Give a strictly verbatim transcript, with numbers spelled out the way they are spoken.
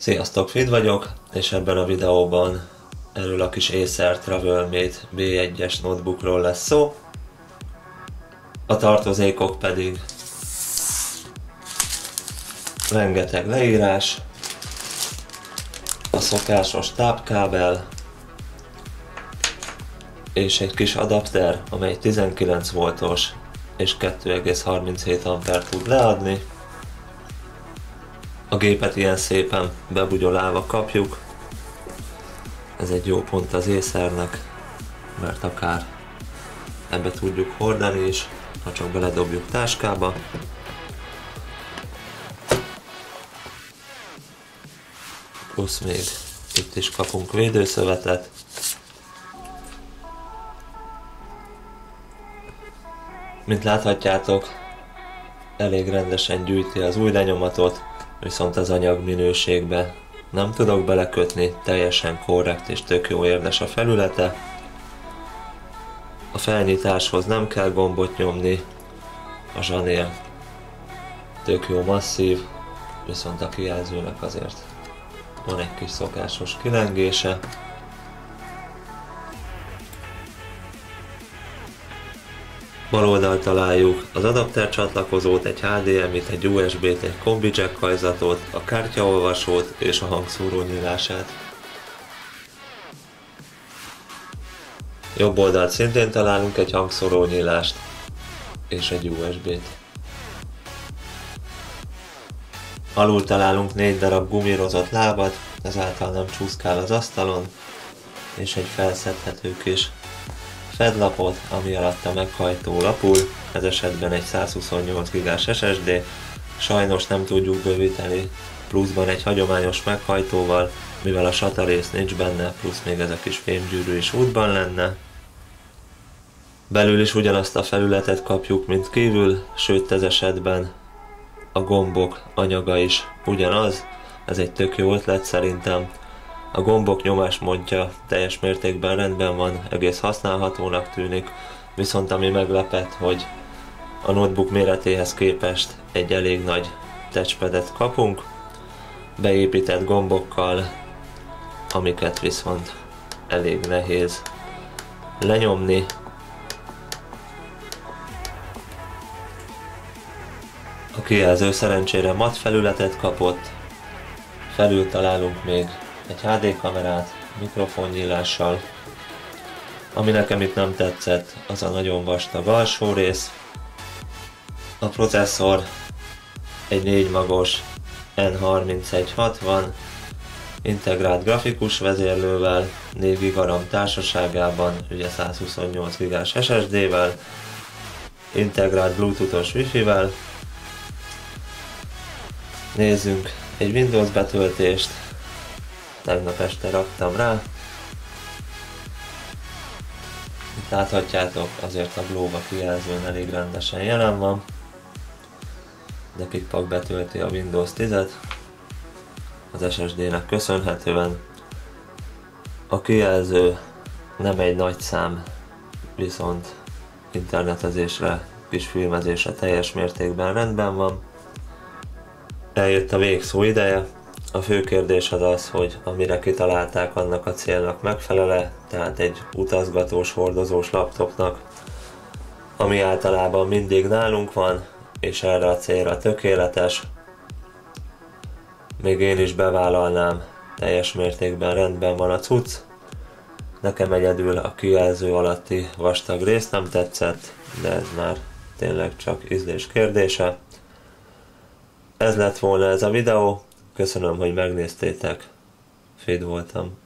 Sziasztok, Fid vagyok, és ebben a videóban erről a kis Acer Travelmate bé egyes notebookról lesz szó. A tartozékok pedig rengeteg leírás, a szokásos tápkábel és egy kis adapter, amely tizenkilenc voltos és kettő egész harminchét ampert tud leadni. A gépet ilyen szépen bebugyolálva kapjuk. Ez egy jó pont az Acernek, mert akár ebbe tudjuk hordani is, ha csak beledobjuk táskába. Plusz még itt is kapunk védőszövetet. Mint láthatjátok, elég rendesen gyűjti az új lenyomatot, viszont az anyag minőségbe nem tudok belekötni, teljesen korrekt és tök jó érdes a felülete. A felnyitáshoz nem kell gombot nyomni, a zsanér tök jó masszív, viszont a kijelzőnek azért van egy kis szokásos kilengése. Bal oldalt találjuk az adapter csatlakozót, egy há dé em-it, egy u es bé-t, egy kombi jack hajzatot, a kártyaolvasót és a hangszóró nyílását. Jobb oldalt szintén találunk egy hangszóró nyílást és egy u es bé-t. Alul találunk négy darab gumírozott lábat, ezáltal nem csúszkál az asztalon, és egy felszedhető kis fedlapot, ami alatt a meghajtó lapul, ez esetben egy százhuszonnyolc gigás es es dé, sajnos nem tudjuk bővíteni pluszban egy hagyományos meghajtóval, mivel a SATA rész nincs benne, plusz még ez a kis fémgyűrű is útban lenne. Belül is ugyanazt a felületet kapjuk, mint kívül, sőt ez esetben a gombok anyaga is ugyanaz, ez egy tök jó ötlet szerintem. A gombok nyomásmódja teljes mértékben rendben van, egész használhatónak tűnik, viszont ami meglepett, hogy a notebook méretéhez képest egy elég nagy touchpadet kapunk, beépített gombokkal, amiket viszont elég nehéz lenyomni. A kijelző szerencsére mat felületet kapott, felül találunk még egy há dé kamerát mikrofonnyílással. Ami nekem itt nem tetszett, az a nagyon vastag alsó rész. A processzor egy négy magos en harmincegy hatvan integrált grafikus vezérlővel, négy giga RAM társaságában, ugye százhuszonnyolc gigás es es dé-vel, integrált bluetoothos wifi-vel. Nézzünk egy Windows betöltést, tegnap este raktam rá. Itt láthatjátok, azért a Globe kijelzőn elég rendesen jelen van, de pikpak betölti a Windows tízet az es es dé-nek köszönhetően. A kijelző nem egy nagy szám, viszont internetezésre, kis filmezésre teljes mértékben rendben van. Eljött a végszó ideje. A fő kérdés az az, hogy amire kitalálták, annak a célnak megfelele, tehát egy utazgatós, hordozós laptopnak, ami általában mindig nálunk van, és erre a célra tökéletes. Még én is bevállalnám, teljes mértékben rendben van a cucc. Nekem egyedül a kijelző alatti vastag rész nem tetszett, de ez már tényleg csak ízlés kérdése. Ez lett volna ez a videó. Köszönöm, hogy megnéztétek. Fid voltam.